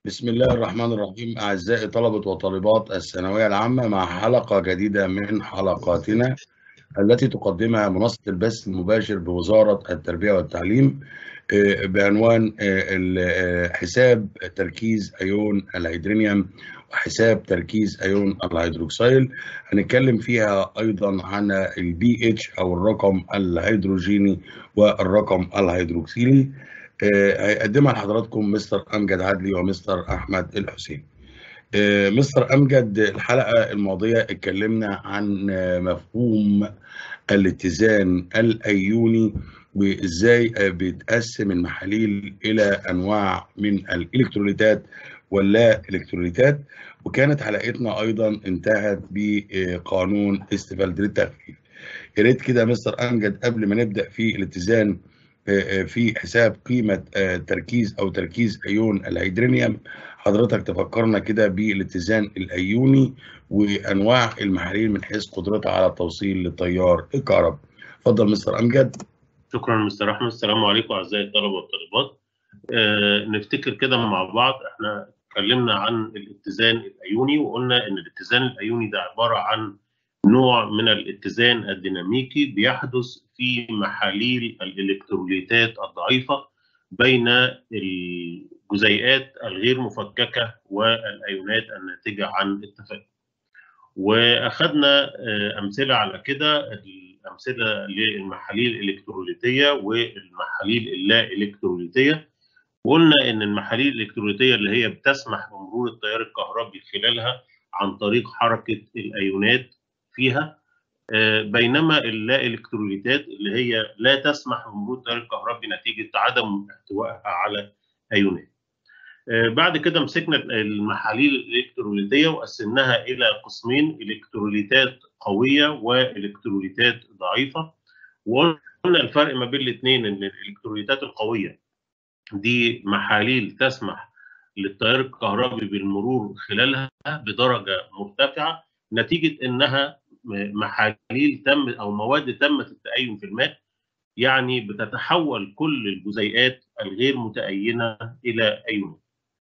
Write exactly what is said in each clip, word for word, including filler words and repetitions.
بسم الله الرحمن الرحيم. أعزائي طلبة وطالبات الثانوية العامة، مع حلقة جديدة من حلقاتنا التي تقدمها منصة البث المباشر بوزارة التربية والتعليم آه، بعنوان آه، ال- آه، حساب تركيز أيون الهيدرينيوم وحساب تركيز أيون الهيدروكسيل. هنتكلم فيها أيضا عن البي اتش أو الرقم الهيدروجيني والرقم الهيدروكسيلي. آه، هيقدمها لحضراتكم مستر أمجد عدلي ومستر أحمد الحسين. آه، مستر أمجد، الحلقة الماضية اتكلمنا عن آه، مفهوم الاتزان الأيوني، وإزاي آه، بيتقسم المحاليل إلى أنواع من الإلكتروليتات واللا إلكتروليتات. وكانت حلقتنا أيضا انتهت بقانون استفالد للتخفيف. يا ريت كده مستر أمجد قبل ما نبدأ في الاتزان آه، آه، في حساب قيمة آه، تركيز أو تركيز أيون الهيدرينيوم، حضرتك تفكرنا كده بالاتزان الأيوني وأنواع المحاليل من حيث قدرتها على التوصيل للتيار الكهربي. اتفضل مستر أمجد. شكرا مستر احمد. السلام عليكم اعزائي الطلبه والطالبات. آه نفتكر كده مع بعض، احنا اتكلمنا عن الاتزان الايوني وقلنا ان الاتزان الايوني ده عباره عن نوع من الاتزان الديناميكي بيحدث في محاليل الالكتروليتات الضعيفه بين الجزيئات الغير مفككه والايونات الناتجه عن التفاعل. واخذنا آه، امثله على كده، الامثله للمحاليل الالكتروليتيه والمحاليل اللا الكتروليتيه. وقلنا ان المحاليل الالكتروليتيه اللي هي بتسمح بمرور التيار الكهربي خلالها عن طريق حركه الايونات فيها، آه، بينما اللا الكتروليتات اللي هي لا تسمح بمرور التيار الكهربي نتيجه عدم احتوائها على ايونات. بعد كده مسكنا المحاليل الالكتروليتيه وقسمناها الى قسمين: الكتروليتات قويه والكتروليتات ضعيفه. وقلنا الفرق ما بين الاثنين ان الالكتروليتات القويه دي محاليل تسمح للتيار الكهربي بالمرور خلالها بدرجه مرتفعه نتيجه انها محاليل تم او مواد تمت التأين في الماء، يعني بتتحول كل الجزيئات الغير متأينه الى ايونات.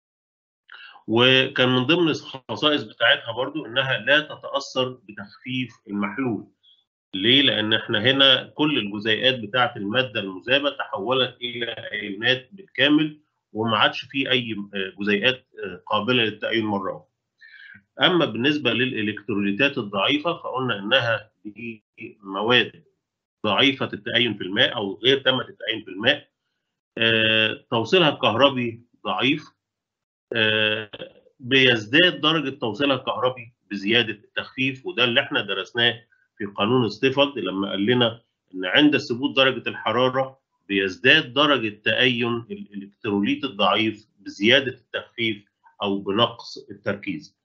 وكان من ضمن الخصائص بتاعتها برضو انها لا تتاثر بتخفيف المحلول. ليه؟ لان احنا هنا كل الجزيئات بتاعه الماده المذابه تحولت الى ايونات بالكامل، وما عادش في اي جزيئات قابله للتأين مره واحده. اما بالنسبه للالكتروليتات الضعيفه فقلنا انها دي مواد ضعيفه التأين في الماء او غير تامه التأين في الماء، آه، توصيلها الكهربي ضعيف، آه، بيزداد درجه توصيلها الكهربي بزياده التخفيف. وده اللي احنا درسناه في قانون ستيفلد لما قال لنا ان عند ثبوت درجه الحراره بيزداد درجه تأين الالكتروليت الضعيف بزياده التخفيف او بنقص التركيز.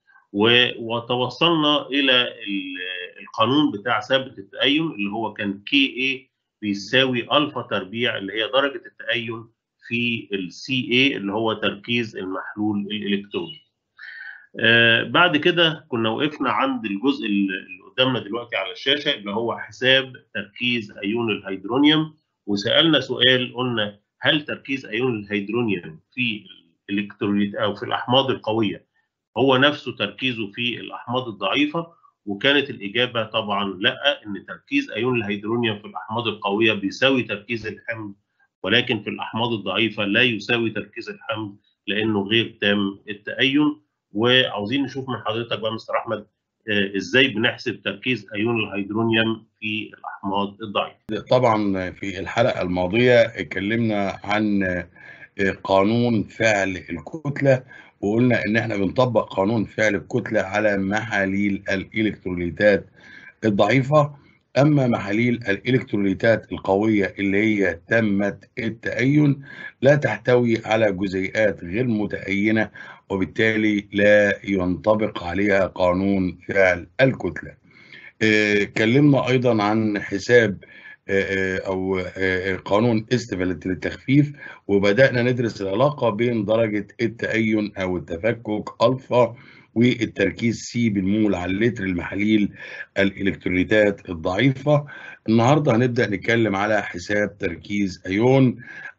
وتوصلنا الى القانون بتاع ثابت التأين اللي هو كان كي اي بيساوي الفا تربيع، اللي هي درجه التأين في السي اي اللي هو تركيز المحلول الالكتروني. آه بعد كده كنا وقفنا عند الجزء اللي قدامنا دلوقتي على الشاشه اللي هو حساب تركيز ايون الهيدرونيوم. وسالنا سؤال، قلنا هل تركيز ايون الهيدرونيوم في الالكتروليت او في الاحماض القويه هو نفسه تركيزه في الاحماض الضعيفه؟ وكانت الاجابه طبعا لا، ان تركيز ايون الهيدرونيوم في الاحماض القويه بيساوي تركيز الحمض، ولكن في الأحماض الضعيفة لا يساوي تركيز الحمض لأنه غير تام التأين. وعاوزين نشوف من حضرتك بقى مستر أحمد آه إزاي بنحسب تركيز أيون الهيدرونيوم في الأحماض الضعيفة. طبعا في الحلقة الماضية اتكلمنا عن آه، قانون فعل الكتلة، وقلنا ان احنا بنطبق قانون فعل الكتلة على محاليل الالكتروليتات الضعيفة. أما محاليل الإلكتروليتات القوية اللي هي تمت التأين لا تحتوي على جزيئات غير متأينة، وبالتالي لا ينطبق عليها قانون فعل الكتلة. اتكلمنا أيضا عن حساب آه، أو آه، قانون استفالة للتخفيف، وبدأنا ندرس العلاقة بين درجة التأين أو التفكك ألفا والتركيز سي بالمول على اللتر المحاليل الإلكتروليتات الضعيفة. النهاردة هنبدأ نتكلم على حساب تركيز أيون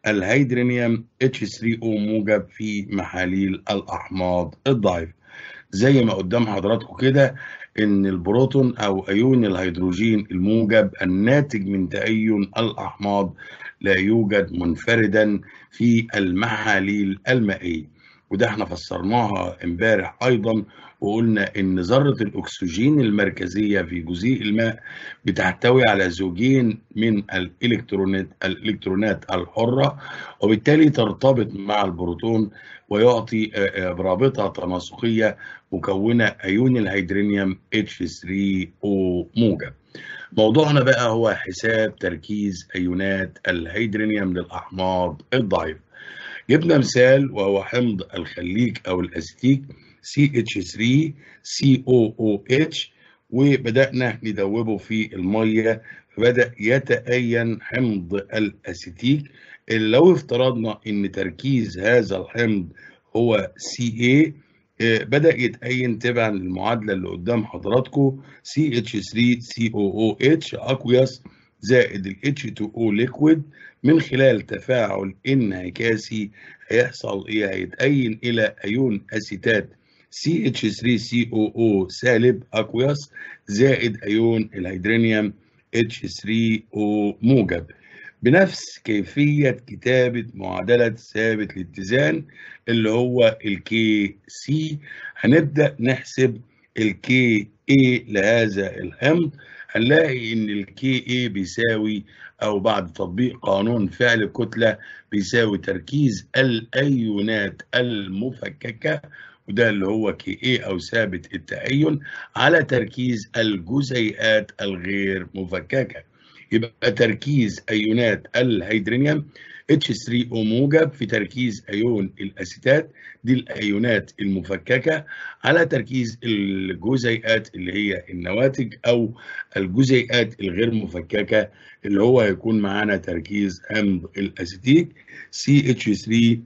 الهيدرونيوم اتش ثري او موجب في محاليل الأحماض الضعيفة. زي ما قدام حضراتكم كده إن البروتون أو أيون الهيدروجين الموجب الناتج من تأين الأحماض لا يوجد منفردا في المحاليل المائية، وده احنا فسرناها امبارح أيضا، وقلنا إن ذرة الأكسجين المركزية في جزيء الماء بتحتوي على زوجين من الإلكترونات الإلكترونات الحرة، وبالتالي ترتبط مع البروتون ويعطي رابطة تناسقية مكونة أيون الهيدرونيوم اتش ثري او موجب. موضوعنا بقى هو حساب تركيز أيونات الهيدرونيوم للأحماض الضعيفة. جبنا مثال وهو حمض الخليك أو الأستيك سي اتش ثري سي او او اتش، وبدأنا ندوبه في المية فبدأ يتأين حمض الأستيك. لو افترضنا إن تركيز هذا الحمض هو سي اي، بدأ يتأين تبعا للمعادلة اللي قدام حضراتكم سي اتش ثري سي او او اتش aqueous زائد ال اتش تو او liquid. من خلال تفاعل انعكاسي هيحصل ايه؟ هيتأين الى ايون اسيتات سي اتش ثري سي او او سالب aqueous زائد ايون الهيدرونيوم اتش ثري او موجب بنفس كيفية كتابة معادلة ثابت الاتزان اللي هو الكي سي. هنبدأ نحسب الكي اي لهذا الحمض. هنلاقي ان الكي اي بيساوي او بعد تطبيق قانون فعل الكتلة بيساوي تركيز الايونات المفككة، وده اللي هو كي اي او ثابت التأين، على تركيز الجزيئات الغير مفككة. يبقى تركيز ايونات الهيدرونيوم اتش ثري او موجب في تركيز ايون الاسيتات دي الايونات المفككه على تركيز الجزيئات اللي هي النواتج او الجزيئات الغير مفككه اللي هو هيكون معانا تركيز حمض الاسيتيك سي اتش ثري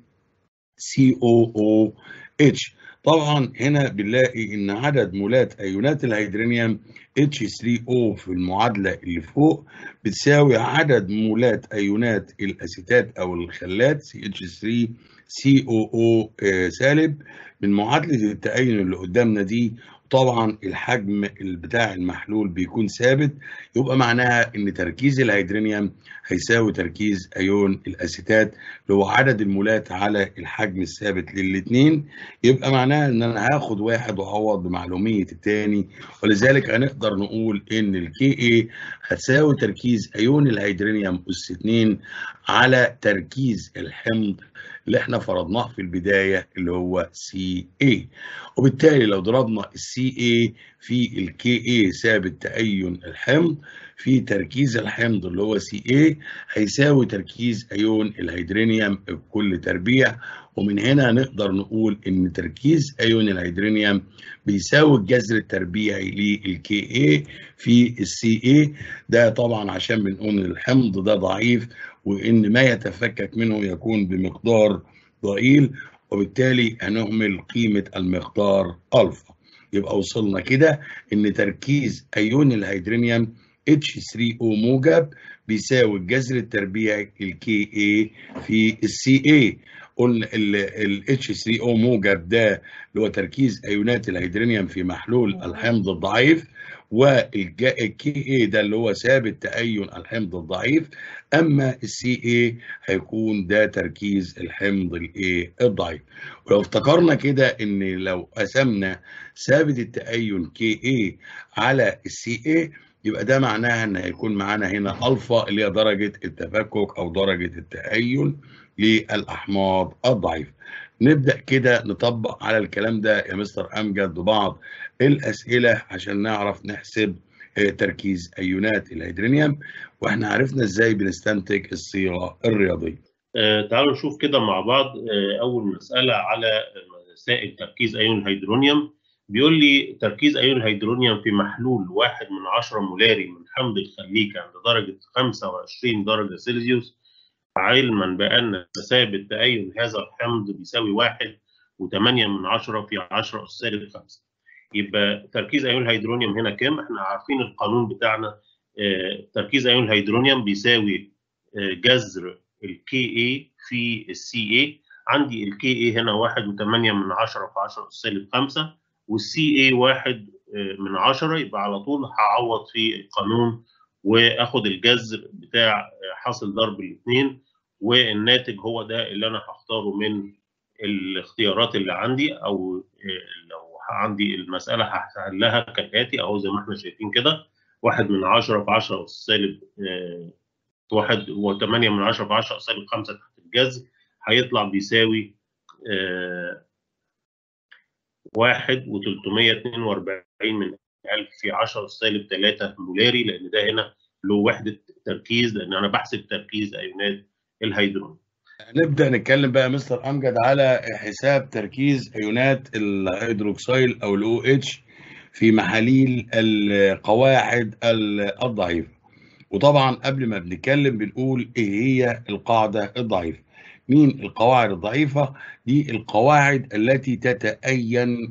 سي او او اتش. طبعا هنا بنلاقي ان عدد مولات ايونات الهيدرونيوم اتش ثري او في المعادله اللي فوق بتساوي عدد مولات ايونات الاسيتات او الخلات سي اتش ثري سي او او سالب من معادله التأين اللي قدامنا دي. طبعا الحجم بتاع المحلول بيكون ثابت، يبقى معناها ان تركيز الهيدرونيوم هيساوي تركيز ايون الاسيتات اللي هو عدد المولات على الحجم الثابت للاثنين. يبقى معناها ان انا هاخد واحد واعوض بمعلوميه الثاني، ولذلك هنقدر نقول ان الكي اي هتساوي تركيز ايون الهيدرونيوم اس اتنين على تركيز الحمض اللي احنا فرضناه في البدايه اللي هو سي اي. وبالتالي لو ضربنا السي اي في الكي اي ثابت تأين الحمض في تركيز الحمض اللي هو سي اي هيساوي تركيز ايون الهيدرونيوم بكل تربيع. ومن هنا نقدر نقول ان تركيز ايون الهيدرونيوم بيساوي الجذر التربيعي للكي اي في السي اي. ده طبعا عشان بنقول ان الحمض ده ضعيف وان ما يتفكك منه يكون بمقدار ضئيل، وبالتالي هنهمل قيمة المقدار ألفا. يبقى وصلنا كده إن تركيز أيون الهيدرونيوم اتش ثري او موجب بيساوي الجذر التربيعي الكي اي في السي اي. قلنا ال اتش ثري او موجب ده اللي هو تركيز أيونات الهيدرونيوم في محلول الحمض الضعيف، والكي اي ده اللي هو ثابت تأين الحمض الضعيف، اما السي اي هيكون ده تركيز الحمض الايه الضعيف. ولو افتكرنا كده ان لو قسمنا ثابت التأين كي اي على السي اي يبقى ده معناها ان هيكون معانا هنا الفا اللي هي درجه التفكك او درجه التأين للاحماض الضعيفه. نبدأ كده نطبق على الكلام ده يا مستر أمجد ببعض الأسئلة عشان نعرف نحسب تركيز أيونات الهيدرونيوم، وإحنا عرفنا إزاي بنستنتج الصيغة الرياضية. آه تعالوا نشوف كده مع بعض. آه أول مسألة على مسائل تركيز أيون الهيدرونيوم. بيقول لي تركيز أيون الهيدرونيوم في محلول واحد من عشرة مولاري من حمض الخليك عند درجة خمسة وعشرين درجة سيلسيوس، علما بأن ثابت تأين هذا الحمض بيساوي واحد وثمانية من عشرة في عشرة أس سالب خمسة. يبقى تركيز أيون الهيدرونيوم هنا كام؟ احنا عارفين القانون بتاعنا. اه تركيز أيون الهيدرونيوم بيساوي اه جذر الكي اي في السي اي. عندي الكي اي هنا واحد وثمانية من عشرة في عشرة سالب خمسة، والسي اي واحد من عشرة، يبقى على طول هعوض في القانون واخد الجذر بتاع حاصل ضرب الاثنين، والناتج هو ده اللي انا هختاره من الاختيارات اللي عندي. او لو عندي المساله هحلها كالاتي اهو زي ما احنا شايفين كده، واحد من عشرة في عشرة سالب واحد وثمانية من عشرة في عشرة سالب خمسة تحت الجذر هيطلع بيساوي واحد وثلاثمية واثنين وأربعين من ألف في عشرة سالب ثلاثة مولاري، لأن ده هنا له وحدة تركيز، لأن أنا بحسب تركيز أيونات الهيدروجين. نبدأ نتكلم بقى مستر أمجد على حساب تركيز أيونات الهيدروكسيل أو ال أو إتش في محاليل القواعد الضعيفة. وطبعا قبل ما بنتكلم بنقول إيه هي القاعدة الضعيفة. مين القواعد الضعيفة؟ دي القواعد التي تتأين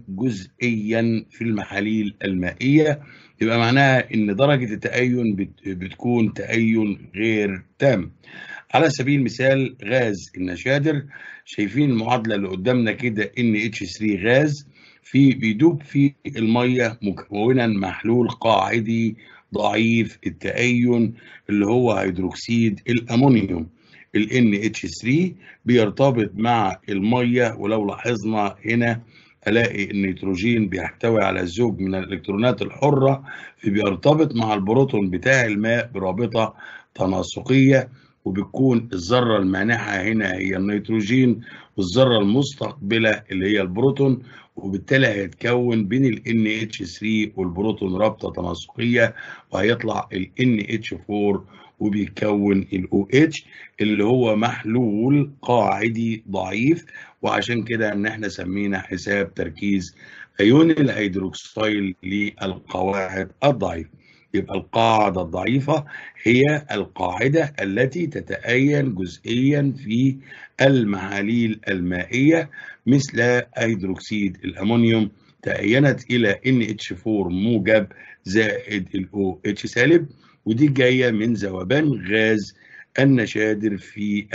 جزئيا في المحاليل المائية، يبقى معناها إن درجة التأين بتكون تأين غير تام. على سبيل المثال غاز النشادر، شايفين المعادلة اللي قدامنا كده إن إتش ثري غاز في بيدوب في المية مكونا محلول قاعدي ضعيف التأين اللي هو هيدروكسيد الأمونيوم. ال إن إتش ثري بيرتبط مع المية، ولو لاحظنا هنا الاقي النيتروجين بيحتوي على زوج من الالكترونات الحرة، فبيرتبط مع البروتون بتاع الماء برابطة تناسقية، وبتكون الذرة المانحة هنا هي النيتروجين والذرة المستقبلة اللي هي البروتون، وبالتالي هيتكون بين ال إن إتش ثري والبروتون رابطة تناسقية، وهيطلع ال إن إتش فور وبيكون ال أو إتش اللي هو محلول قاعدي ضعيف. وعشان كده ان احنا سمينا حساب تركيز ايون الهيدروكسيل للقواعد الضعيفة. يبقى القاعدة الضعيفة هي القاعدة التي تتأين جزئيا في المحاليل المائية، مثل هيدروكسيد الأمونيوم تأينت إلى إن إتش فور موجب زائد ال أو إتش سالب، ودي جاية من ذوبان غاز النشادر في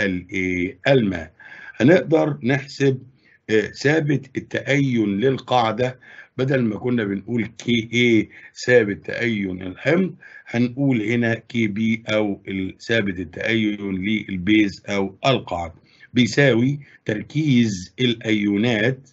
الماء. هنقدر نحسب ثابت التأين للقاعدة، بدل ما كنا بنقول كي اي ثابت تأين الحمض، هنقول هنا كي بي او ثابت التأين للبيز او القاعدة، بيساوي تركيز الأيونات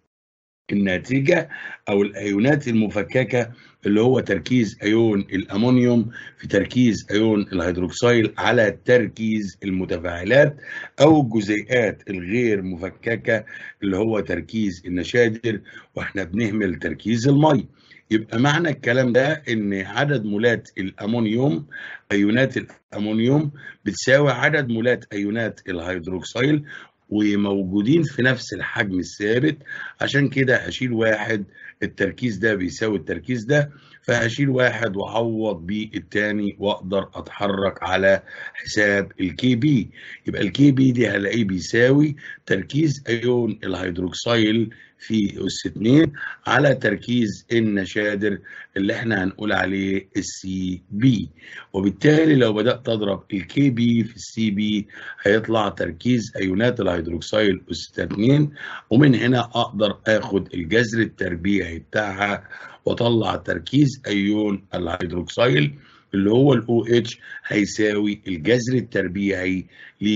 الناتجة او الأيونات المفككة اللي هو تركيز ايون الامونيوم في تركيز ايون الهيدروكسيل على تركيز المتفاعلات او الجزيئات الغير مفككة اللي هو تركيز النشادر، واحنا بنهمل تركيز المي. يبقى معنى الكلام ده ان عدد مولات الامونيوم ايونات الامونيوم بتساوي عدد مولات ايونات الهيدروكسيل، وموجودين في نفس الحجم الثابت. عشان كده هشيل واحد، التركيز ده بيساوي التركيز ده، فهشيل واحد واعوض بيه التاني واقدر اتحرك على حساب الكي بي. يبقى الكي بي دي هلاقيه بيساوي تركيز ايون الهيدروكسيل في اس اتنين على تركيز النشادر اللي احنا هنقول عليه السي بي. وبالتالي لو بدأت اضرب الكي بي في السي بي هيطلع تركيز ايونات الهيدروكسيل اس اتنين، ومن هنا اقدر اخد الجذر التربيعي بتاعها واطلع تركيز ايون الهيدروكسيل اللي هو ال أو إتش هيساوي الجذر التربيعي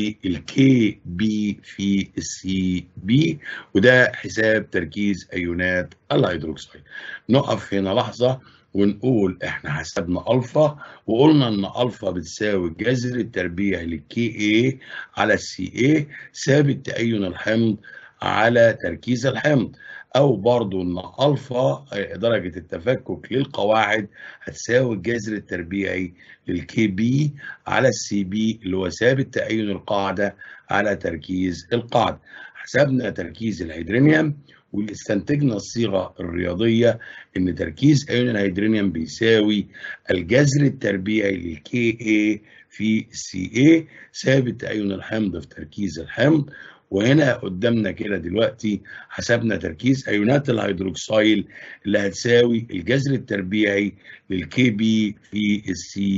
للكي بي في السي بي، وده حساب تركيز ايونات الهيدروكسيل. نقف هنا لحظة ونقول احنا حسبنا الفا، وقلنا ان الفا بتساوي الجذر التربيعي للكي اي على السي اي ثابت تأين الحمض على تركيز الحمض، او برضو ان الفا درجة التفكك للقواعد هتساوي الجذر التربيعي للكي بي على السي بي اللي هو ثابت تأين القاعدة على تركيز القاعدة. حسبنا تركيز الهيدرونيوم واستنتجنا الصيغة الرياضية ان تركيز ايون الهيدرونيوم بيساوي الجذر التربيعي للكي اي في السي اي ثابت تأين الحمض في تركيز الحمض. وهنا قدامنا كده دلوقتي حسبنا تركيز ايونات الهيدروكسيل اللي هتساوي الجذر التربيعي للكي بي في السي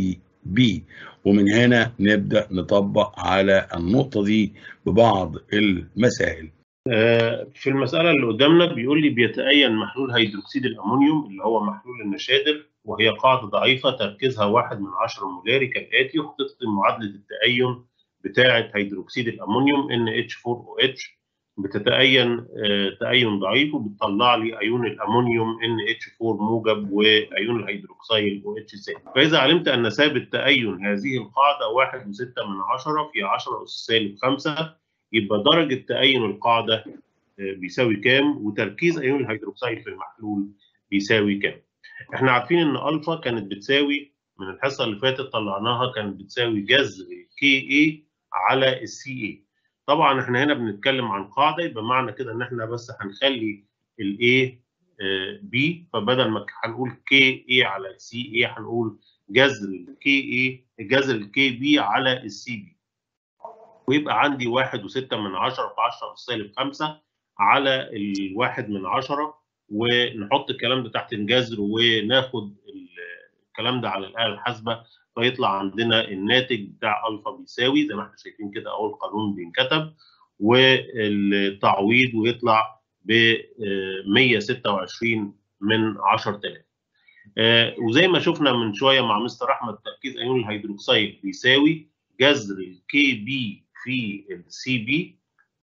بي. ومن هنا نبدأ نطبق على النقطة دي ببعض المسائل. في المسألة اللي قدامنا بيقول لي بيتأين محلول هيدروكسيد الأمونيوم اللي هو محلول النشادر، وهي قاعدة ضعيفة تركيزها واحد من عشرة مولاري كالآتي، وحطيت معادلة التأين بتاعة هيدروكسيد الأمونيوم إن إتش فور أو إتش بتتأين تأين ضعيف، وبتطلع لي أيون الأمونيوم إن إتش فور موجب وأيون الهيدروكسيل أو إتش سالب. فإذا علمت أن ثابت تأين هذه القاعدة واحد وستة من عشرة في عشرة أس سالب خمسة، يبقى درجة تأين القاعدة بيساوي كام، وتركيز أيون الهيدروكسيد في المحلول بيساوي كام. احنا عارفين ان الفا كانت بتساوي من الحصه اللي فاتت طلعناها كانت بتساوي جذر كي اي على السي اي. طبعا احنا هنا بنتكلم عن قاعده، يبقى معنى كده ان احنا بس هنخلي الاي بي، فبدل ما هنقول كي اي على السي اي هنقول جذر الكي اي جذر الكي بي على السي بي، ويبقى عندي واحد وستة من عشرة في عشرة سالب خمسة على الواحد من عشرة، ونحط الكلام ده تحت الجذر وناخد الكلام ده على الآلة الحاسبة، فيطلع عندنا الناتج بتاع ألفا بيساوي زي ما احنا شايفين كده أهو القانون بينكتب والتعويض، ويطلع ب مية وستة وعشرين من عشرة آلاف. وزي ما شفنا من شوية مع مستر أحمد تركيز أيون الهيدروكسيد بيساوي جذر الكي بي في السي بي.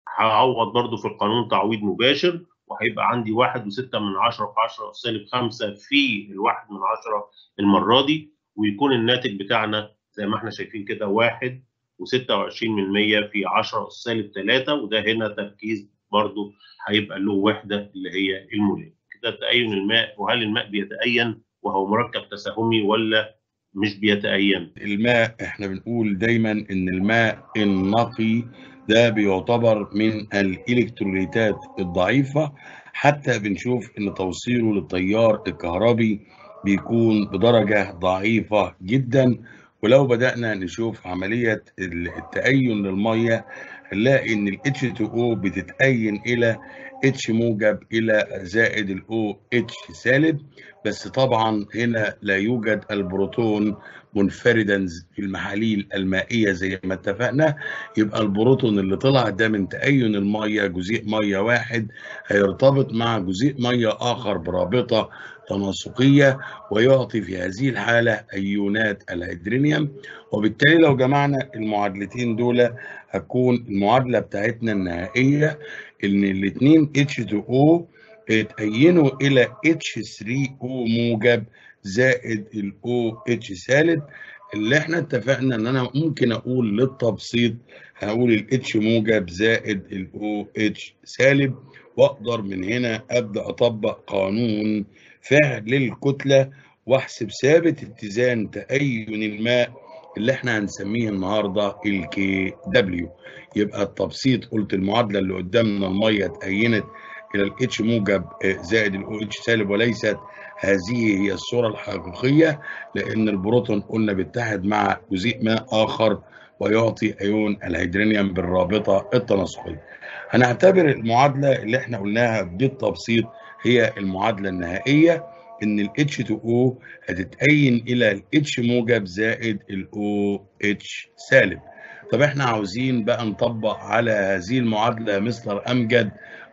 هعوض برضو في القانون تعويض مباشر، وهيبقى عندي واحد وستة من عشرة في عشرة سالب خمسة في الواحد من عشرة المرة دي، ويكون الناتج بتاعنا زي ما احنا شايفين كده واحد وستة وعشرين من مية في عشرة سالب ثلاثة، وده هنا تركيز برضو هيبقى له وحدة اللي هي المولات. كده تأين الماء، وهل الماء بيتأين وهو مركب تساهمي ولا مش بيتأين؟ الماء احنا بنقول دايما ان الماء النقي ده بيعتبر من الالكتروليتات الضعيفة، حتى بنشوف ان توصيله للتيار الكهربي بيكون بدرجة ضعيفة جدا. ولو بدأنا نشوف عملية التأين للمية هنلاقي ان ال إتش تو أو بتتأين الى H موجب الى زائد ال أو إتش سالب، بس طبعا هنا لا يوجد البروتون منفردا في المحاليل المائية زي ما اتفقنا. يبقى البروتون اللي طلع ده من تأين المية جزيء مية واحد هيرتبط مع جزيء مية آخر برابطة تناسقية، ويعطي في هذه الحالة أيونات الهيدرينيوم. وبالتالي لو جمعنا المعادلتين دول هتكون المعادلة بتاعتنا النهائية إن الاتنين إتش تو أو اتأينوا إلى إتش ثري أو موجب زائد ال أو إتش سالب، اللي احنا اتفقنا ان انا ممكن اقول للتبسيط هقول ال H موجب زائد ال أو إتش سالب، واقدر من هنا ابدا اطبق قانون فعل الكتله واحسب ثابت اتزان تأين الماء اللي احنا هنسميه النهارده الكي دبليو. يبقى التبسيط قلت المعادله اللي قدامنا الميه اتأينت الى ال H موجب زائد ال أو إتش سالب، وليست هذه هي الصورة الحقيقية، لأن البروتون قلنا بيتحد مع جزيء ماء آخر ويعطي أيون الهيدرينيوم بالرابطة التناسقية. هنعتبر المعادلة اللي احنا قلناها بالتبسيط هي المعادلة النهائية، إن ال إتش تو أو هتتأين إلى ال H موجب زائد ال أو إتش سالب. طب احنا عاوزين بقى نطبق على هذه المعادلة يا مستر أمجد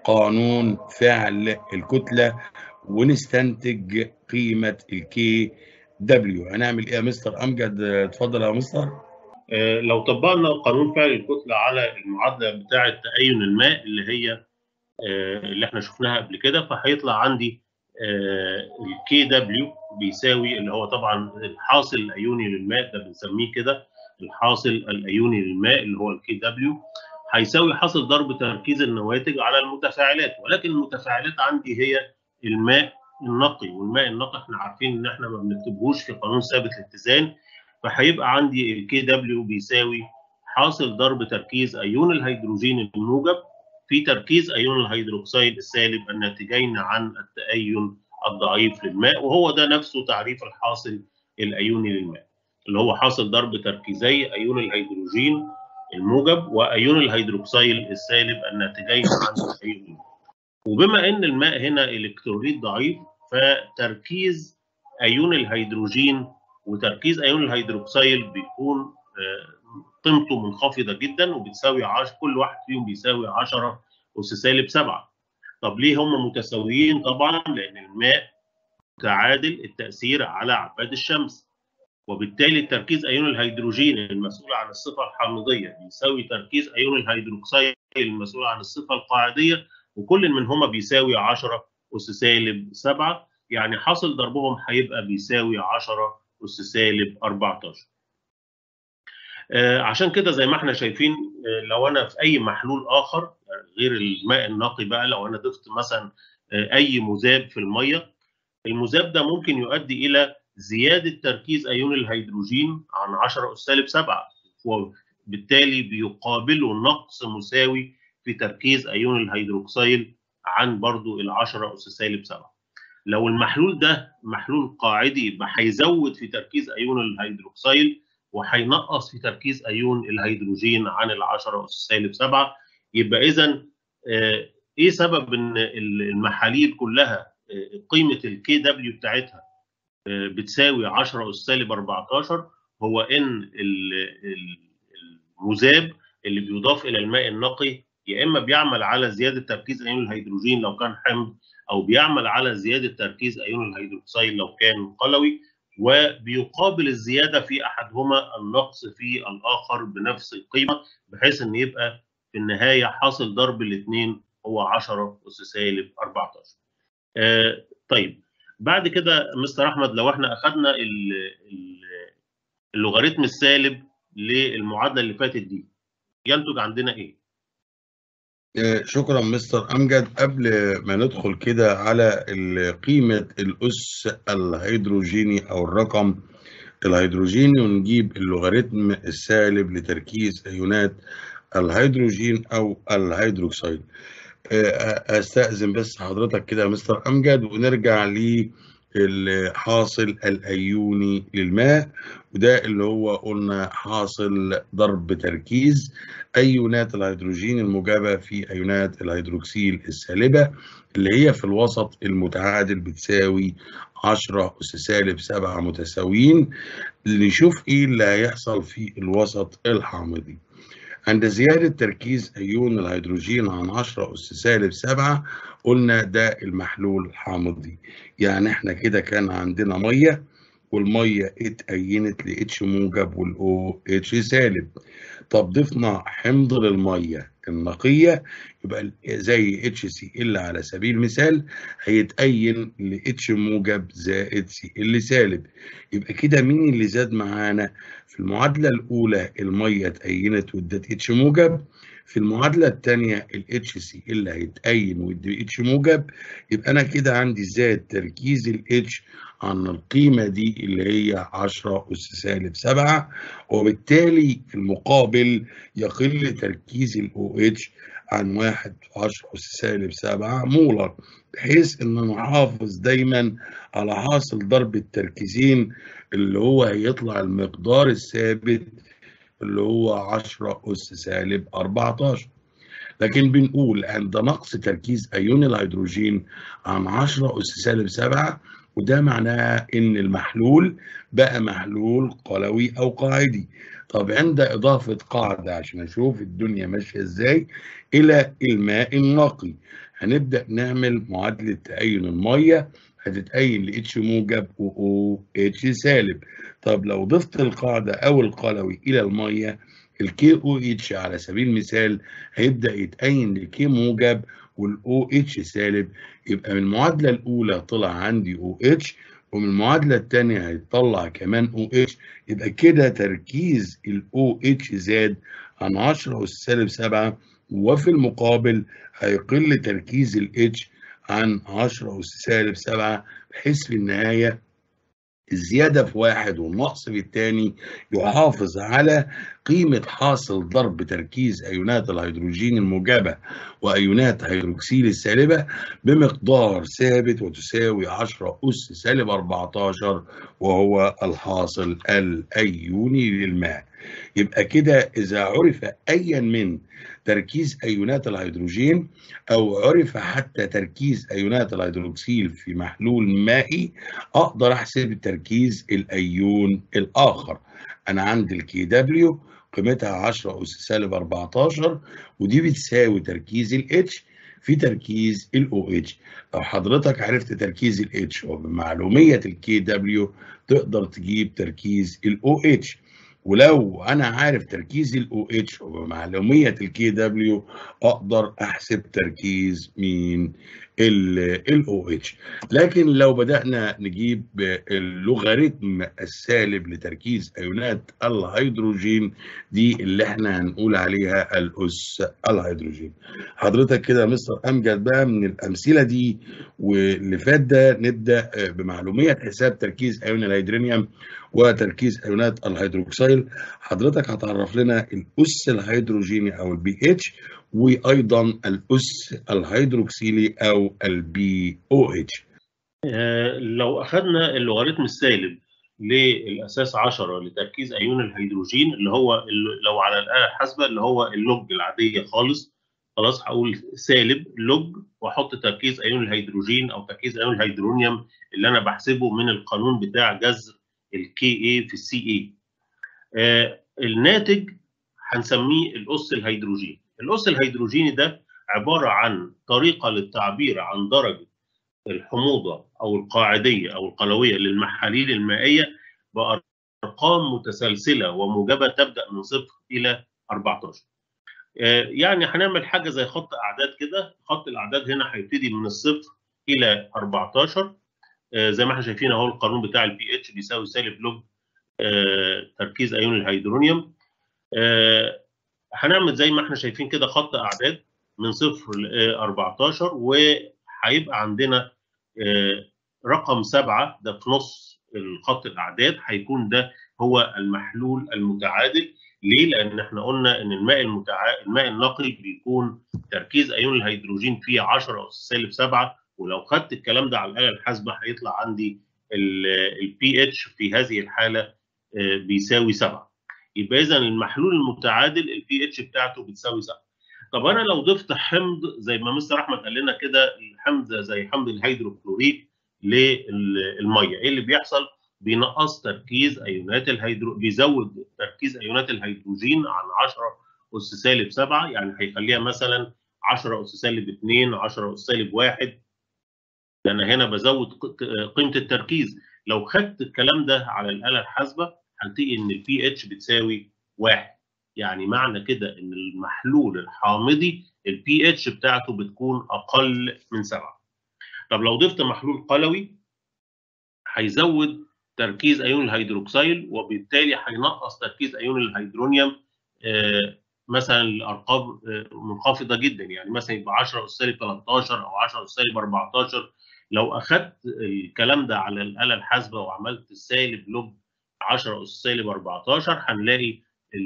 قانون فعل الكتلة ونستنتج قيمة الكي دبليو. هنعمل ايه يا مستر امجد؟ اتفضل يا مستر. آه لو طبقنا قانون فعل الكتلة على المعادلة بتاعة تأين الماء اللي هي آه اللي احنا شفناها قبل كده، فهيطلع عندي آه الكي دبليو بيساوي اللي هو طبعا الحاصل الايوني للماء، ده بنسميه كده الحاصل الايوني للماء اللي هو الكي دبليو، هيساوي حاصل ضرب تركيز النواتج على المتفاعلات. ولكن المتفاعلات عندي هي الماء النقي، والماء النقي احنا عارفين ان احنا ما بنكتبهوش في قانون ثابت الاتزان، فهيبقى عندي الكي دبليو بيساوي حاصل ضرب تركيز ايون الهيدروجين الموجب في تركيز ايون الهيدروكسيد السالب الناتجين عن التأين الضعيف للماء، وهو ده نفسه تعريف الحاصل الايوني للماء اللي هو حاصل ضرب تركيزي ايون الهيدروجين الموجب وايون الهيدروكسيل السالب الناتجين عن التأين الماء. وبما ان الماء هنا الكتروليت ضعيف، فتركيز ايون الهيدروجين وتركيز ايون الهيدروكسيل بيكون قيمته منخفضه جدا وبتساوي عشرة، كل واحد فيهم بيساوي عشرة اس سالب سبعة. طب ليه هم متساويين؟ طبعا لان الماء متعادل التاثير على عباد الشمس، وبالتالي تركيز ايون الهيدروجين المسؤول عن الصفه الحامضيه بيساوي تركيز ايون الهيدروكسيل المسؤول عن الصفه القاعديه، وكل منهما بيساوي عشرة اس سالب سبعة، يعني حاصل ضربهم هيبقى بيساوي عشرة اس سالب أربعتاشر. آه عشان كده زي ما احنا شايفين، آه لو انا في اي محلول اخر غير الماء النقي بقى، لو انا ضفت مثلا آه اي مذاب في الميه، المذاب ده ممكن يؤدي الى زياده تركيز ايون الهيدروجين عن عشرة اس سالب سبعة، وبالتالي بيقابله نقص مساوي في تركيز ايون الهيدروكسيل عن برضو ال عشرة اس سالب سبعة. لو المحلول ده محلول قاعدي يبقى هيزود في تركيز ايون الهيدروكسيل وهينقص في تركيز ايون الهيدروجين عن ال عشرة اس سالب سبعة. يبقى اذا ايه سبب ان المحاليل كلها قيمه الكي دبليو بتاعتها بتساوي عشرة اس سالب أربعتاشر؟ هو ان المذاب اللي بيضاف الى الماء النقي يا اما بيعمل على زياده تركيز ايون الهيدروجين لو كان حمض، او بيعمل على زياده تركيز ايون الهيدروكسيل لو كان قلوي، وبيقابل الزياده في احدهما النقص في الاخر بنفس القيمه، بحيث ان يبقى في النهايه حاصل ضرب الاثنين هو عشرة اس سالب أربعتاشر. آه طيب بعد كده مستر احمد، لو احنا اخذنا اللوغاريتم السالب للمعادله اللي فاتت دي ينتج عندنا ايه؟ شكرا مستر امجد. قبل ما ندخل كده على قيمه الاس الهيدروجيني او الرقم الهيدروجيني ونجيب اللوغاريتم السالب لتركيز ايونات الهيدروجين او الهيدروكسيد، استاذن بس حضرتك كده يا مستر امجد ونرجع للحاصل الايوني للماء، وده اللي هو قلنا حاصل ضرب تركيز ايونات الهيدروجين الموجبه في ايونات الهيدروكسيل السالبه اللي هي في الوسط المتعادل بتساوي عشرة اس سالب سبعة متساويين. نشوف ايه اللي هيحصل في الوسط الحامضي. عند زيادة تركيز أيون الهيدروجين عن عشرة أس سالب سبعة قلنا ده المحلول الحامضي، يعني احنا كده كان عندنا مية والمية اتأينت ل H موجب وال OH سالب. طب ضفنا حمض للمية النقية يبقى زي HCl على سبيل المثال هيتأين ل H موجب زائد Cl سالب. يبقى كده مين اللي زاد معانا؟ في المعادلة الأولى المية اتأينت وادت H موجب، في المعادلة الثانية ال HCl هيتأين ويدي H موجب. يبقى أنا كده عندي زاد تركيز ال H عن القيمة دي اللي هي عشرة أس سالب سبعة، وبالتالي في المقابل يقل تركيز ال OH عن واحد في عشرة أس سالب سبعة مولر، بحيث إن أنا أحافظ دايما على حاصل ضرب التركيزين اللي هو هيطلع المقدار الثابت اللي هو عشرة أس سالب أربعتاشر. لكن بنقول عند نقص تركيز أيون الهيدروجين عن عشرة أس سالب سبعة، وده معناه إن المحلول بقى محلول قلوي أو قاعدي. طب عند إضافة قاعدة عشان أشوف الدنيا ماشية إزاي إلى الماء النقي، هنبدأ نعمل معادلة تأين المية، هتتأين ل H موجب و OH سالب. طب لو ضفت القاعدة أو القلوي إلى المية، الكي او اتش على سبيل المثال هيبدأ يتأين لكي موجب والاو اتش سالب. يبقى من المعادلة الأولى طلع عندي او اتش، ومن المعادلة الثانية هيطلع كمان او اتش. يبقى كده تركيز الاو اتش زاد عن عشرة أس سالب سبعة، وفي المقابل هيقل تركيز الاتش عن عشرة أس سالب سبعة، بحيث في النهاية الزيادة في واحد والنقص في الثاني يحافظ على قيمة حاصل ضرب تركيز أيونات الهيدروجين الموجبة وأيونات هيدروكسيل السالبة بمقدار ثابت وتساوي عشرة أس سالب أربعتاشر، وهو الحاصل الأيوني للماء. يبقى كده إذا عرف أيا من تركيز أيونات الهيدروجين أو عرف حتى تركيز أيونات الهيدروكسيل في محلول مائي، أقدر أحسب تركيز الأيون الآخر. أنا عندي الكي دبليو قيمتها عشرة أس سالب أربعتاشر، ودي بتساوي تركيز الاتش في تركيز الاو اتش. لو حضرتك عرفت تركيز الاتش وبمعلوميه الكي دبليو تقدر تجيب تركيز الاو اتش، ولو انا عارف تركيز الاو اتش وبمعلوميه الكي دبليو اقدر احسب تركيز مين الاو اتش. لكن لو بدانا نجيب اللوغاريتم السالب لتركيز ايونات الهيدروجين، دي اللي احنا هنقول عليها الاس الهيدروجين. حضرتك كده يا مستر امجد بقى من الامثله دي واللي فات ده نبدا بمعلوميه حساب تركيز ايون الهيدرونيوم وتركيز ايونات الهيدروكسيل. حضرتك هتعرف لنا الاس الهيدروجيني او البي اتش، وايضا الاس الهيدروكسيلي او البي او اتش. لو اخذنا اللوغاريتم السالب للاساس عشرة لتركيز ايون الهيدروجين اللي هو لو على الاله الحاسبه اللي هو اللوج العاديه خالص، خلاص هقول سالب لوج واحط تركيز ايون الهيدروجين او تركيز ايون الهيدرونيوم اللي انا بحسبه من القانون بتاع جذر الكي اي في السي اي. آه الناتج هنسميه الاس الهيدروجيني. الاس الهيدروجيني ده عباره عن طريقه للتعبير عن درجه الحموضه او القاعديه او القلويه للمحاليل المائيه بارقام متسلسله وموجبه تبدا من صفر الى أربعتاشر. يعني هنعمل حاجه زي خط اعداد كده. خط الاعداد هنا هيبتدي من الصفر الى أربعتاشر، زي ما احنا شايفين اهو القانون بتاع البي اتش بيساوي سالب لوج تركيز ايون الهيدرونيوم. هنعمل زي ما احنا شايفين كده خط اعداد من صفر ل أربعتاشر، وهيبقى عندنا رقم سبعة ده في نص الخط الاعداد، هيكون ده هو المحلول المتعادل. ليه؟ لان احنا قلنا ان الماء المتع... الماء النقي بيكون تركيز ايون الهيدروجين فيه عشرة اس سالب سبعة، ولو خدت الكلام ده على الاله الحاسبه هيطلع عندي البي اتش في هذه الحاله بيساوي سبعة. يبقى اذا المحلول المتعادل البي اتش بتاعته بتساوي سبعة. طب انا لو ضفت حمض زي ما مستر احمد قال لنا كده، الحمض زي حمض الهيدروكلوريك للميه، ايه اللي بيحصل؟ بينقص تركيز ايونات الهيدرو بيزود تركيز ايونات الهيدروجين عن عشرة اس سالب سبعة، يعني هيخليها مثلا عشرة اس سالب اتنين، عشرة اس سالب واحد. لان هنا بزود قيمه التركيز. لو خدت الكلام ده على الاله الحاسبه هنلاقي ان البي اتش بتساوي واحد، يعني معنى كده ان المحلول الحامضي البي اتش بتاعته بتكون اقل من سبعة. طب لو ضفت محلول قلوي هيزود تركيز ايون الهيدروكسيل، وبالتالي هينقص تركيز ايون الهيدرونيوم آه مثلا الارقام آه منخفضه جدا، يعني مثلا يبقى عشرة اس سالب تلتاشر او عشرة اس سالب أربعتاشر. لو اخذت الكلام ده على الاله الحاسبه وعملت السالب لوج عشرة اس سالب أربعتاشر هنلاقي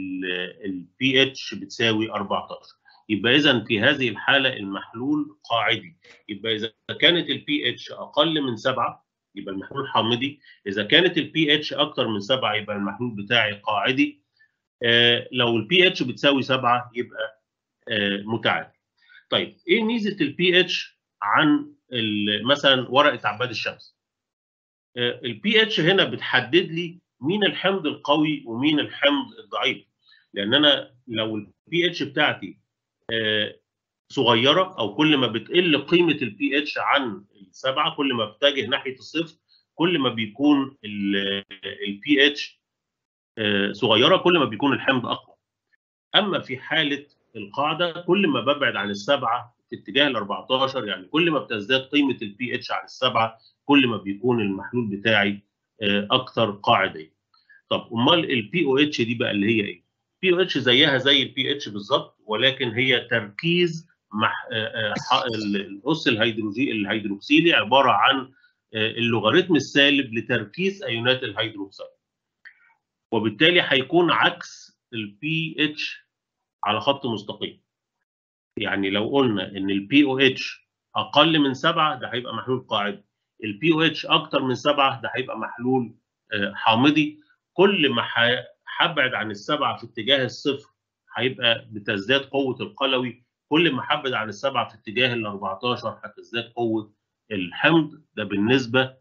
البي اتش بتساوي أربعتاشر. يبقى اذا في هذه الحاله المحلول قاعدي. يبقى اذا كانت البي اتش اقل من سبعة يبقى المحلول حامضي، اذا كانت البي اتش اكتر من سبعة يبقى المحلول بتاعي قاعدي. آه لو البي اتش بتساوي سبعة يبقى آه متعادل. طيب ايه ميزه البي اتش عن مثلا ورقه عباد الشمس؟ آه البي اتش هنا بتحدد لي مين الحمض القوي ومين الحمض الضعيف، لان انا لو البي اتش بتاعتي آه صغيره او كل ما بتقل قيمه البي اتش عن السبعه كل ما بتتجه ناحيه الصفر كل ما بيكون البي اتش صغيره كل ما بيكون الحمض اقوى. اما في حاله القاعده كل ما ببعد عن السبعه في اتجاه ال أربعتاشر، يعني كل ما بتزداد قيمه البي اتش عن السبعه كل ما بيكون المحلول بتاعي اكثر قاعديه. طب امال البي او اتش دي بقى اللي هي ايه؟ البي او اتش زيها زي البي اتش بالظبط، ولكن هي تركيز مح... الاس الهيدروجي الهيدروكسيلي عباره عن اللوغاريتم السالب لتركيز ايونات الهيدروكسيل، وبالتالي هيكون عكس البي اتش على خط مستقيم. يعني لو قلنا ان البي او اتش اقل من سبعة ده هيبقى محلول قاعدي، البي او اتش اكتر من سبعة ده هيبقى محلول حامضي. كل ما هبعد عن السبعه في اتجاه الصفر هيبقى بتزداد قوه القلوي. كل ما حبد عن السبعه في اتجاه ال أربعتاشر هتزداد قوه الحمض. ده بالنسبه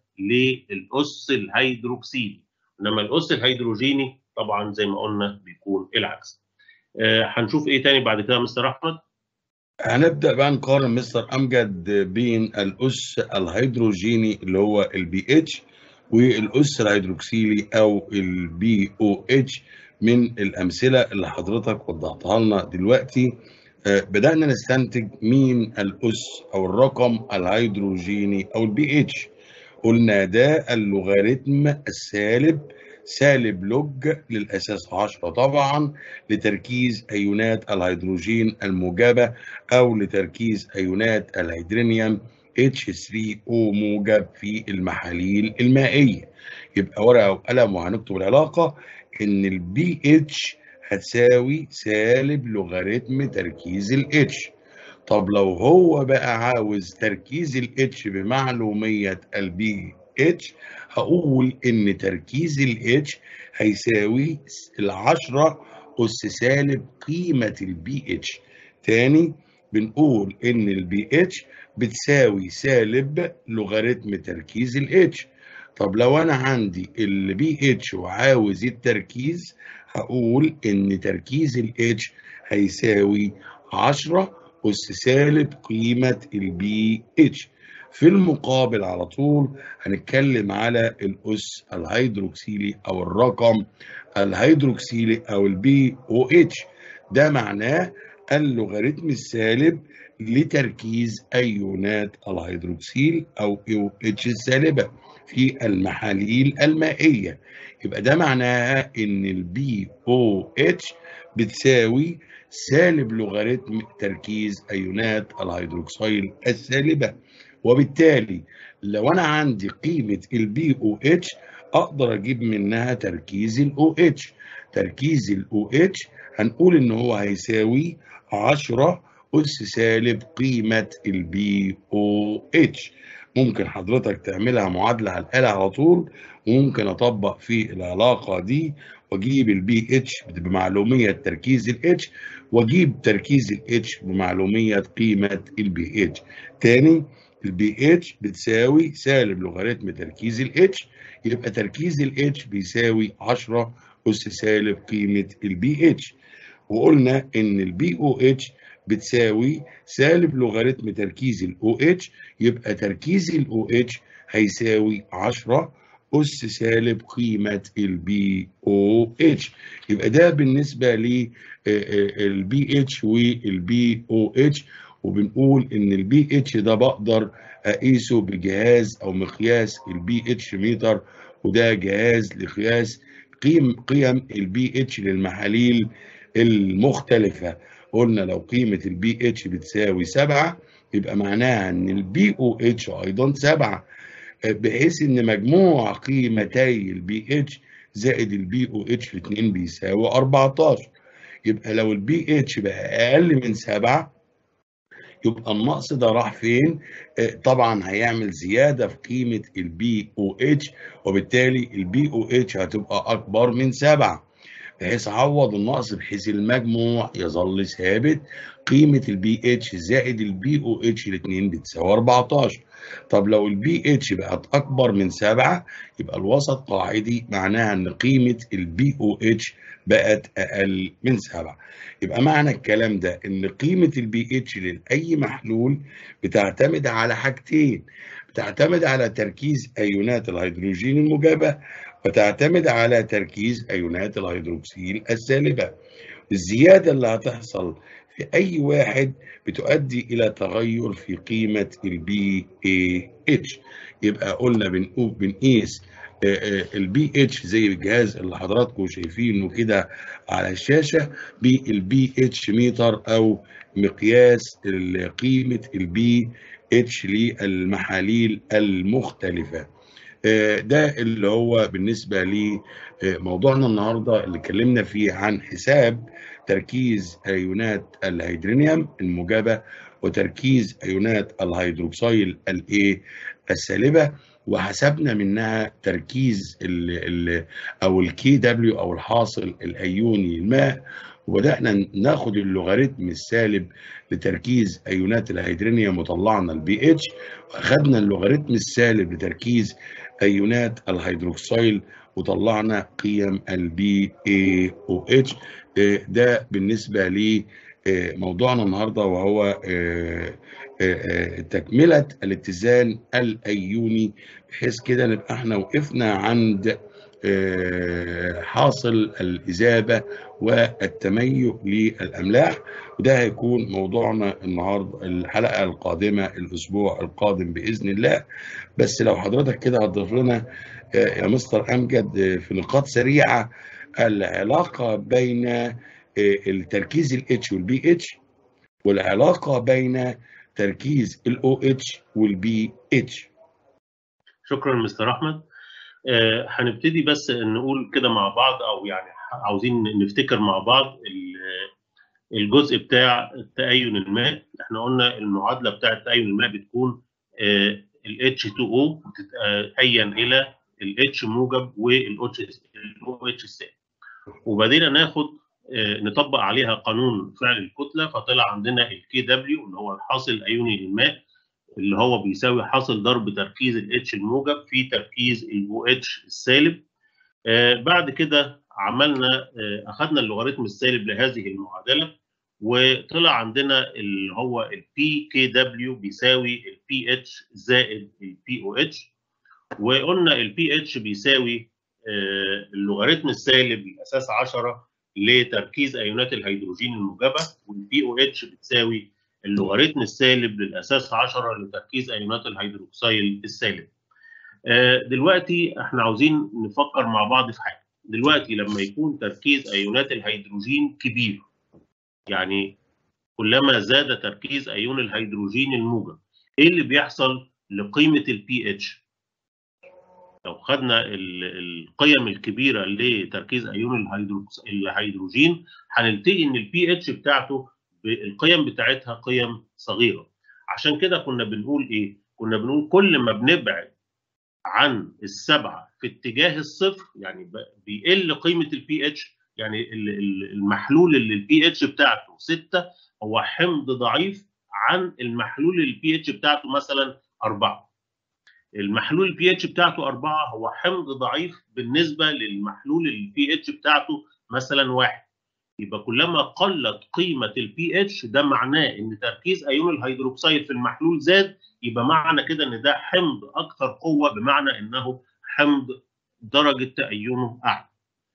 للاس الهيدروكسيلي. انما الاس الهيدروجيني طبعا زي ما قلنا بيكون العكس. آه هنشوف ايه تاني بعد كده يا مستر احمد؟ هنبدأ بقى نقارن مستر أمجد بين الأس الهيدروجيني اللي هو البي اتش والأس الهيدروكسيلي أو البي او اتش من الأمثلة اللي حضرتك وضحتها لنا دلوقتي. آه، بدأنا نستنتج مين الأس أو الرقم الهيدروجيني أو البي اتش. قلنا ده اللوغاريتم السالب سالب لوج للأساس عشرة طبعا لتركيز أيونات الهيدروجين الموجبة أو لتركيز أيونات الهيدرينيوم اتش ثري او موجب في المحاليل المائية. يبقى ورقة وقلم وهنكتب العلاقة إن البي اتش هتساوي سالب لوغاريتم تركيز الاتش. طب لو هو بقى عاوز تركيز الاتش بمعلومية البي اتش، هقول ان تركيز الاتش هيساوي العشرة اس سالب قيمة البي اتش. تاني بنقول ان البي اتش بتساوي سالب لوغاريتم تركيز الاتش. طب لو انا عندي البي اتش وعاوز التركيز، هقول ان تركيز الاتش هيساوي عشرة أس سالب قيمة البي اتش. في المقابل على طول هنتكلم على الأس الهيدروكسيلي أو الرقم الهيدروكسيلي أو البي او اتش. ده معناه اللوغاريتم السالب لتركيز أيونات الهيدروكسيل أو او اتش السالبة في المحاليل المائية. يبقى ده معناها إن البي او اتش بتساوي سالب لوغاريتم تركيز أيونات الهيدروكسيل السالبة. وبالتالي لو أنا عندي قيمة البي او اتش أقدر أجيب منها تركيز الاو اتش. تركيز الاو اتش هنقول إن هو هيساوي عشرة أس سالب قيمة البي او اتش. ممكن حضرتك تعملها معادلة على الآلة على طول، وممكن أطبق في العلاقة دي واجيب البي اتش بمعلوميه تركيز الاتش، واجيب تركيز الاتش بمعلوميه قيمه البي اتش. تاني البي اتش بتساوي سالب لوغاريتم تركيز الاتش، يبقى تركيز الاتش بيساوي عشرة اس سالب قيمه البي اتش. وقلنا ان البي او اتش بتساوي سالب لوغاريتم تركيز الاو اتش، يبقى تركيز الاو اتش هيساوي عشرة أس سالب قيمة البي او اتش. يبقى ده بالنسبة للبي اتش والبي او اتش. وبنقول إن البي اتش ده بقدر أقيسه بجهاز أو مقياس البي اتش ميتر، وده جهاز لقياس قيم قيم البي اتش للمحاليل المختلفة. قلنا لو قيمة البي اتش بتساوي سبعة يبقى معناها إن البي او اتش أيضا سبعة، بحيث ان مجموع قيمتي البي اتش زائد البي او اتش الاثنين بيساوي أربعتاشر. يبقى لو البي اتش بقى اقل من سبعة يبقى النقص ده راح فين؟ طبعا هيعمل زياده في قيمه البي او اتش، وبالتالي البي او اتش هتبقى اكبر من سبعة، بحيث اعوض النقص بحيث المجموع يظل ثابت. قيمه البي اتش زائد البي او اتش الاثنين بتساوي أربعتاشر. طب لو البي اتش بقت اكبر من سبعة يبقى الوسط قاعدي، معناها ان قيمه البي او اتش بقت اقل من سبعة. يبقى معنى الكلام ده ان قيمه البي اتش لاي محلول بتعتمد على حاجتين، بتعتمد على تركيز ايونات الهيدروجين الموجبه، وتعتمد على تركيز ايونات الهيدروكسيل السالبه. الزياده اللي هتحصل في اي واحد بتؤدي الى تغير في قيمه البي اي اتش. يبقى قلنا بنقول بنقيس البي اتش زي الجهاز اللي حضراتكم شايفينه كده على الشاشه بالبي اتش ميتر او مقياس قيمه البي اتش للمحاليل المختلفه. ده اللي هو بالنسبة لموضوعنا النهاردة اللي اتكلمنا فيه عن حساب تركيز أيونات الهيدرينيوم الموجبة وتركيز أيونات الهيدروكسيل الايه السالبة، وحسبنا منها تركيز ال ال أو الكي دبليو أو الحاصل الأيوني الماء، وبدانا ناخد اللوغاريتم السالب لتركيز ايونات الهيدرينيوم وطلعنا البي اتش، واخدنا اللوغاريتم السالب لتركيز ايونات الهيدروكسيل وطلعنا قيم البي اي او اتش. ده بالنسبه لموضوعنا النهارده، وهو تكمله الاتزان الايوني، بحيث كده نبقى احنا وقفنا عند حاصل الإذابة والتميز للأملاح. وده هيكون موضوعنا النهارده الحلقة القادمة الأسبوع القادم بإذن الله. بس لو حضرتك كده هتضيف لنا يا مستر أمجد في نقاط سريعة العلاقة بين التركيز ال H وال بي اتش، والعلاقة بين تركيز ال أو اتش وال بي اتش. شكرا مستر أحمد. آه هنبتدي بس نقول كده مع بعض، او يعني عاوزين نفتكر مع بعض الجزء بتاع تأين الماء. احنا قلنا المعادله بتاعه تأين الماء بتكون آه ال إتش تو أو بتتأين الى ال H موجب وال أو إتش سالب، وبدينا ناخد آه نطبق عليها قانون فعل الكتله، فطلع عندنا ال كي دبليو اللي هو الحاصل الايوني للماء، اللي هو بيساوي حاصل ضرب تركيز ال H الموجب في تركيز ال أو إتش السالب. آه بعد كده عملنا آه اخذنا اللوغاريتم السالب لهذه المعادله، وطلع عندنا اللي هو ال بي كي دبليو بيساوي ال بي اتش زائد ال بي او اتش، وقلنا ال بي اتش بيساوي آه اللوغاريتم السالب لاساس عشرة لتركيز ايونات الهيدروجين الموجبه، وال بي او اتش بتساوي اللوغاريتم السالب للاساس عشرة لتركيز ايونات الهيدروكسيل السالب. آه دلوقتي احنا عاوزين نفكر مع بعض في حاجه. دلوقتي لما يكون تركيز ايونات الهيدروجين كبير، يعني كلما زاد تركيز ايون الهيدروجين الموجب، ايه اللي بيحصل لقيمه البي اتش؟ لو خدنا القيم الكبيره لتركيز ايون الهيدروجين هنلتقي ان البي اتش بتاعته القيم بتاعتها قيم صغيره. عشان كده كنا بنقول ايه؟ كنا بنقول كل ما بنبعد عن السبعه في اتجاه الصفر، يعني بيقل قيمه البي اتش، يعني المحلول اللي البي اتش بتاعته ستة هو حمض ضعيف عن المحلول اللي البي اتش بتاعته مثلا أربعة. المحلول البي اتش بتاعته أربعة هو حمض ضعيف بالنسبه للمحلول اللي البي اتش بتاعته مثلا واحد. يبقى كلما قلت قيمه البي اتش ده معناه ان تركيز ايون الهيدروكسيد في المحلول زاد، يبقى معنى كده ان ده حمض اكثر قوه، بمعنى انه حمض درجه تأينه اعلى.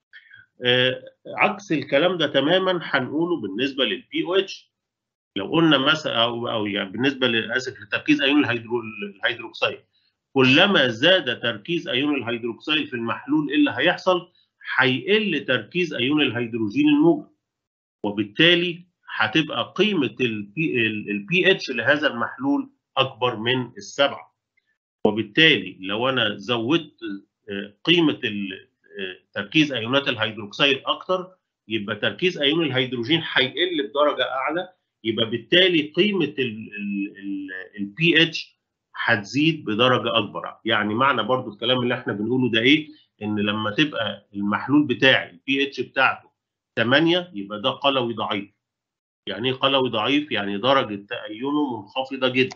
آه عكس الكلام ده تماما هنقوله بالنسبه للبي او اتش. لو قلنا مثلا او او يعني بالنسبه لاسف لتركيز ايون الهيدرو الهيدروكسيد، كلما زاد تركيز ايون الهيدروكسيد في المحلول ايه اللي هيحصل؟ هيقل تركيز ايون الهيدروجين الموجب، وبالتالي هتبقى قيمه البي اتش لهذا المحلول اكبر من السبعه. وبالتالي لو انا زودت قيمه تركيز ايونات الهيدروكسيد اكتر، يبقى تركيز ايون الهيدروجين هيقل بدرجه اعلى، يبقى بالتالي قيمه البي اتش هتزيد بدرجه اكبر. يعني معنى برضو الكلام اللي احنا بنقوله ده ايه؟ ان لما تبقى المحلول بتاعي البي اتش بتاعته ثمانية يبقى ده قلوي ضعيف. يعني ايه قلوي ضعيف؟ يعني درجه تأينه منخفضه جدا،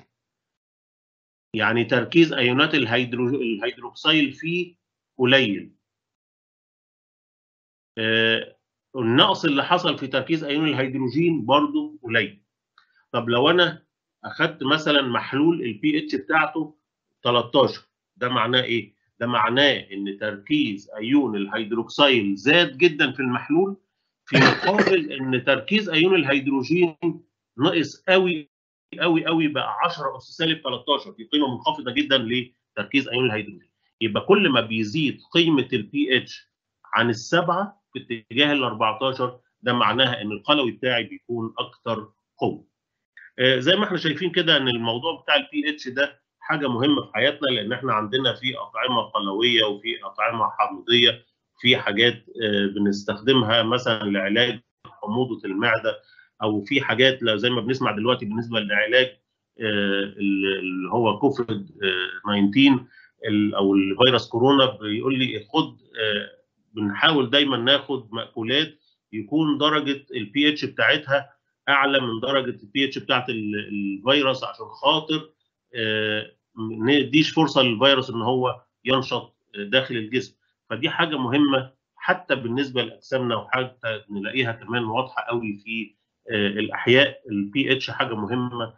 يعني تركيز ايونات الهيدرو... الهيدروكسيل فيه قليل. آه النقص اللي حصل في تركيز ايون الهيدروجين برضو قليل. طب لو انا اخدت مثلا محلول البي اتش بتاعته تلتاشر، ده معناه ايه؟ ده معناه ان تركيز ايون الهيدروكسيل زاد جدا في المحلول، في مقابل ان تركيز ايون الهيدروجين نقص قوي قوي قوي، بقى عشرة اس سالب تلتاشر، دي قيمه منخفضه جدا لتركيز ايون الهيدروجين. يبقى كل ما بيزيد قيمه البي اتش عن السبعه في اتجاه ال أربعتاشر، ده معناها ان القلوي بتاعي بيكون اكثر قوه. آه زي ما احنا شايفين كده ان الموضوع بتاع البي اتش ده حاجه مهمه في حياتنا، لان احنا عندنا في اطعمه قلويه وفي اطعمه حامضيه، في حاجات آه بنستخدمها مثلا لعلاج حموضه المعده، او في حاجات زي ما بنسمع دلوقتي بالنسبه لعلاج آه اللي هو كوفيد تسعتاشر او الفيروس كورونا، بيقول لي خد آه بنحاول دايما ناخد مأكولات يكون درجه البي اتش بتاعتها اعلى من درجه البي اتش بتاعت الفيروس، عشان خاطر ما نديش فرصه للفيروس ان هو ينشط داخل الجسم. فدي حاجه مهمه حتى بالنسبه لاجسامنا، وحتى نلاقيها كمان واضحه قوي في الاحياء. البي اتش حاجه مهمه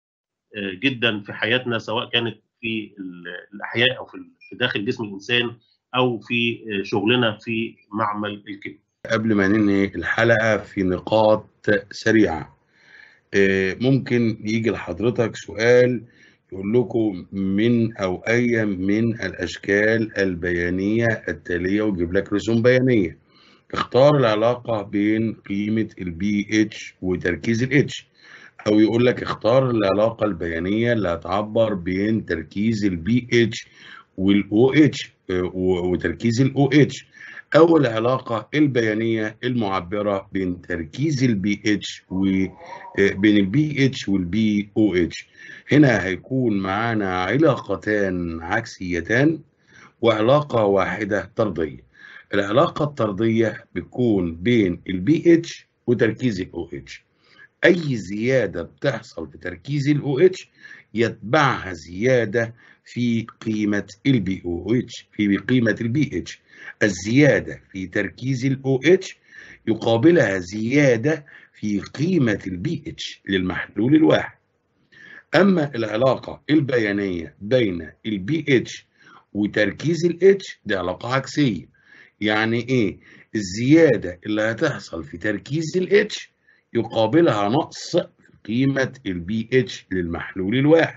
جدا في حياتنا، سواء كانت في الاحياء او في داخل جسم الانسان او في شغلنا في معمل الكيمياء. قبل ما ننهي الحلقه في نقاط سريعه، ممكن يجي لحضرتك سؤال يقول لكم من او اي من الاشكال البيانيه التاليه، ويجيب لك رسوم بيانيه. اختار العلاقه بين قيمه البي اتش وتركيز الاتش، او يقول لك اختار العلاقه البيانيه اللي هتعبر بين تركيز البي اتش والاو اتش وتركيز الاو اتش، او العلاقه البيانيه المعبره بين تركيز البي اتش وبين البي اتش والبي او اتش. هنا هيكون معانا علاقتان عكسيتان وعلاقه واحده طرديه. العلاقه الطرديه بتكون بين البي اتش وتركيز الاو اتش. اي زياده بتحصل في تركيز الاو اتش يتبعها زياده في قيمه البي او اتش في قيمه البي اتش. الزياده في تركيز الاو اتش يقابلها زياده في قيمه البي اتش للمحلول الواحد. اما العلاقه البيانيه بين البي اتش وتركيز الاتش دي علاقه عكسيه. يعني ايه؟ الزياده اللي هتحصل في تركيز الاتش يقابلها نقص في قيمة البي اتش للمحلول الواحد.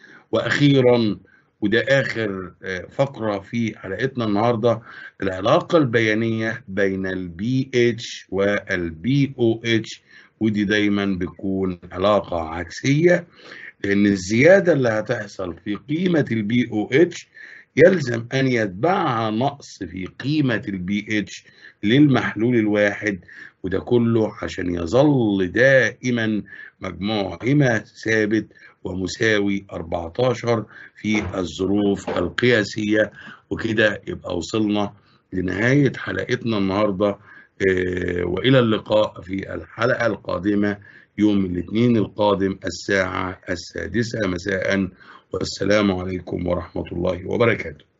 وأخيرا، وده آخر فقرة في حلقتنا النهاردة، العلاقة البيانية بين البي اتش والبي او اتش، ودي دايما بتكون علاقة عكسية، لأن الزيادة اللي هتحصل في قيمة البي او اتش يلزم أن يتبعها نقص في قيمة البي اتش للمحلول الواحد، وده كله عشان يظل دائما مجموعهما ثابت ومساوي أربعة عشر في الظروف القياسية. وكده يبقى وصلنا لنهاية حلقتنا النهاردة، وإلى اللقاء في الحلقة القادمة يوم الاثنين القادم الساعة السادسة مساء، والسلام عليكم ورحمة الله وبركاته.